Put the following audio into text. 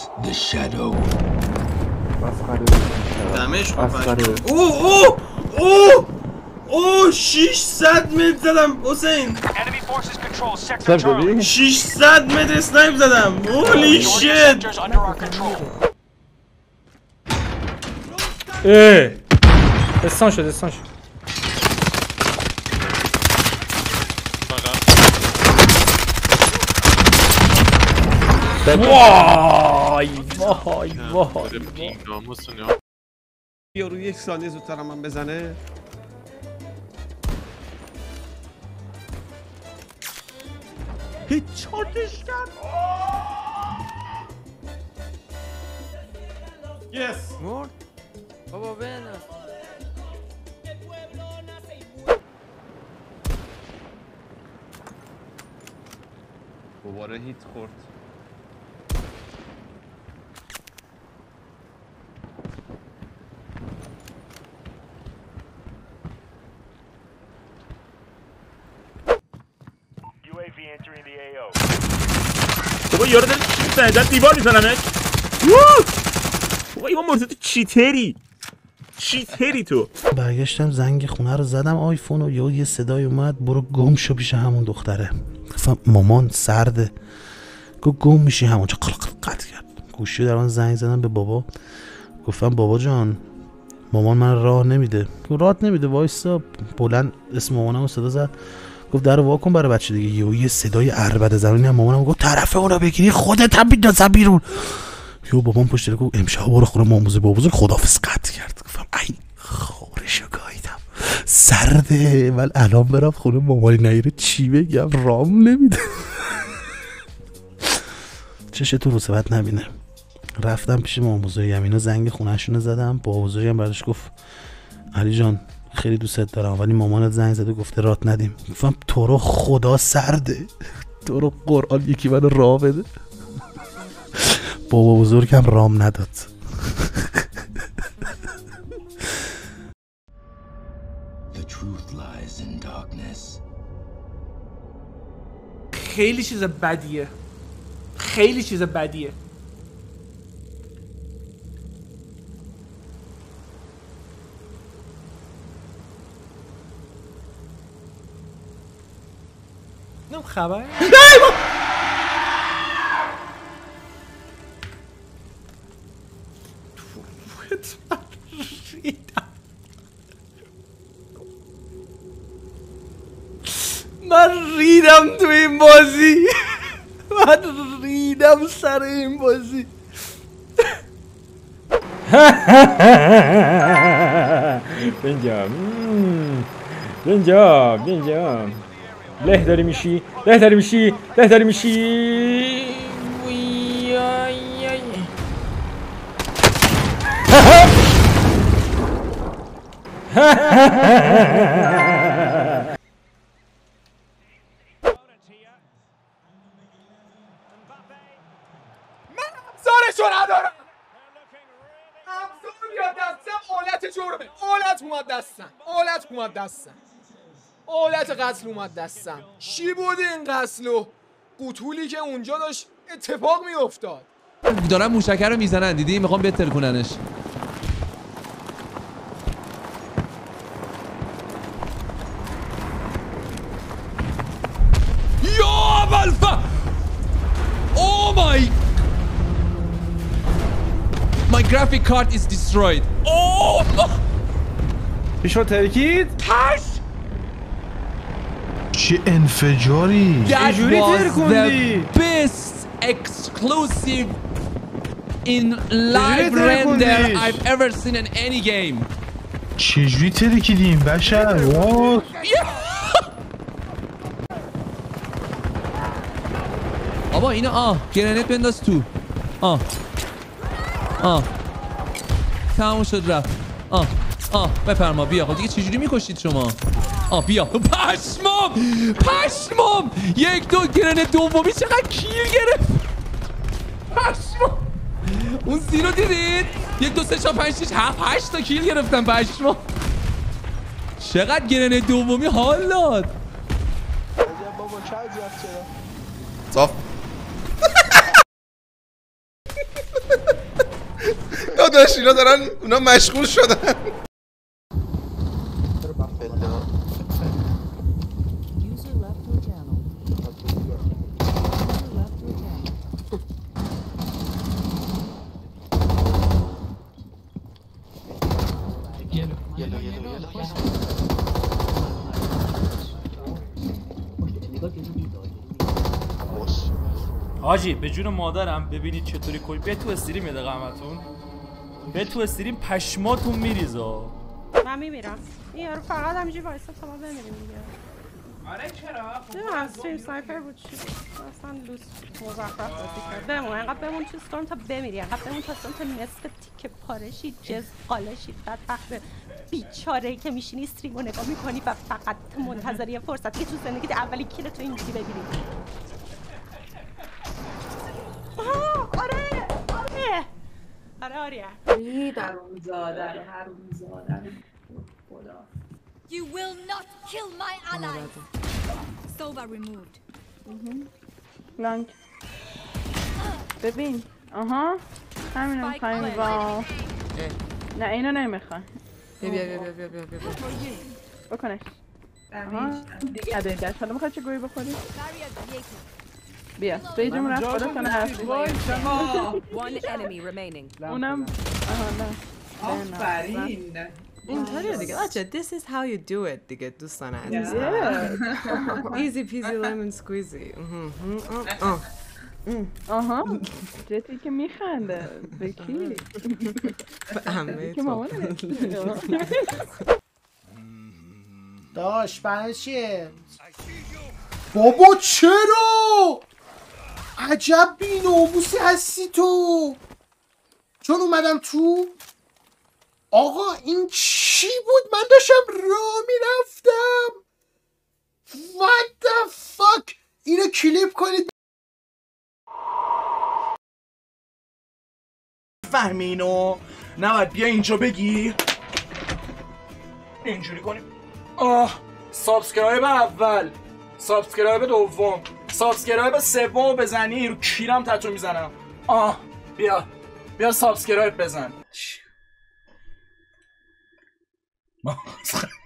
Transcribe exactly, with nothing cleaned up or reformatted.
the shadow. دمش کن. اوه اوه اوه اوه ششصد متر زدم حسین. ششصد متر اسنایپ زدم. هولی شیت. اه استان شد استان شد. وای وای وای بیا روی یک ثانیه زودتر هم من بزنه. هیچ چارتش کرد. یس مرد بابا بنا دوباره هیت خورد. بابا یارو داره چی میزنه؟ داره دیوار میزنمش. بابا ایمان مرتضی چیتری چیتری تو. برگشتم زنگ خونه رو زدم آیفون و یه یه صدای اومد برو گم شو پیش همون دختره. گفتم مامان سرده. گفت گم میشی همونجا. قطع کرد گوشی در من زنگ زدم به بابا. گفتم بابا جان مامان من راه نمیده. گفت راه نمیده وایسا. بلند اسم مامانم رو صدا زد. گفت در وا کن برای بچه دیگه. یهو یه صدای عربده زنونی هم مامانم گفت طرف اون رو بگیری خودت هم بینداز بیرون. یهو بابام پشت در گفت امشب برو خونه ماموزه بابا بزرگ خداحافظ. قطع کرد. گفتم ای خورشو گاییدم سرده. من الان برم خونه مامانی نگیره چی بگم رام نمیده. چشه تو روسبت نبینه. رفتم پیش مامان بزرگم اینا زنگ خونه‌شون زدم. بابا بزرگم بعدش گفت علی جان خیلی دوستت دارم ولی مامانت زنگ زده گفته رات ندیم. گفتم تو رو خدا سرده. تو رو قرآن یکی منو راه بده. بابا بزرگم رام نداد. خیلی چیز بدیه. خیلی چیز بدیه. نم خبر من ریدم تو این بازی. من ریدم سر این بازی. پنجم پنجم پنجم له داری میشی له داری میشی له داری میشی. سارشو ندارم. ابزار بیاد دستم آلت جرمه. آلت اومد دستم. آلت اومد دستم. آلت قتل اومد دستم. چی بود این قتل و قتولی که اونجا داشت اتفاق میافتاد؟ دارن موشکه رو میزنن دیدی؟ میخوام بتر کننش. یا بلفا Oh my My graphic card is destroyed. Oh پیشو ترکید. پش چه انفجاری. That was the best exclusive in live render I've ever seen in any game. چجوری ترکیدیم بشر؟ وات آبا اینو آه گرنت بنداز تو. آه آه تموم شد رفت. آه آه بفرما بیا. خب دیگه چجوری میکشید شما؟ آه بیا. پشمام پشمام یک دو گرنت دومی چقدر کیل گرفت. پشمام اون زیرو دیدید؟ یک دو سه چهار پنج شش هفت هشت تا کیل گرفتم. پشمام چقدر گرنت دومی حال داد. بابا چه عجب چرا صاف داداش اینا دارن اونا مشغول شدن. حاجی به جون مادرم ببینید چطوری کلی به تو استریم یه دقیقه همتون به تو استریم پشماتون میریزا. من میمیرم این یارو فقط همینجوری وایسا تا ما بمیریم دیگه. آره چرا؟ نه استریم سنایپر بود چی اصلا لوس مزخرف بازی کرد. بمون اینقدر بمون تو استورم تا بمیری، اینقدر بمون تا استورم تا نصف تیکه پارشی جز قالشی بدبخت بیچاره‌ای که میشینی استریم رو نگاه میکنی و فقط منتظر یه فرصت که تو زندگیت اولی کیلت رو اینجوری بگیری. آره آره آره آره ای حرومزاده رو حرومزاده رو خدا. You will not kill my allies. Sova removed. لانگ ببین آها همینو میخواییم با نه اینو نمیخوای. بیا بیا بیا بیا بیا بیا بکنش. آها دیگه نداری دست. حالا میخوای چه گویی بخوری؟ بیا سیجمون رفت خدا کنه هست. One enemy remaining. اونم آها نه آفرین اینطوریه دیگه. بچه this is how you do it دیگه دوستان عزیز. easy peasy lemon squeezy. آها جتی که میخنده به کی؟ به همه که مامانه. داش برای چیه؟ بابا چرا؟ عجب بی‌ناموسی هستی تو. چون اومدم تو آقا این چی بود؟ من داشتم راه میرفتم. What the fuck؟ اینو کلیپ کنید. فهمی اینو؟ نباید بیا اینجا بگی اینجوری کنیم. آه سابسکرایب اول، سابسکرایب دوم، سابسکرایب سوم بزنی رو کیرم تتو میزنم. آه بیا بیا سابسکرایب بزن.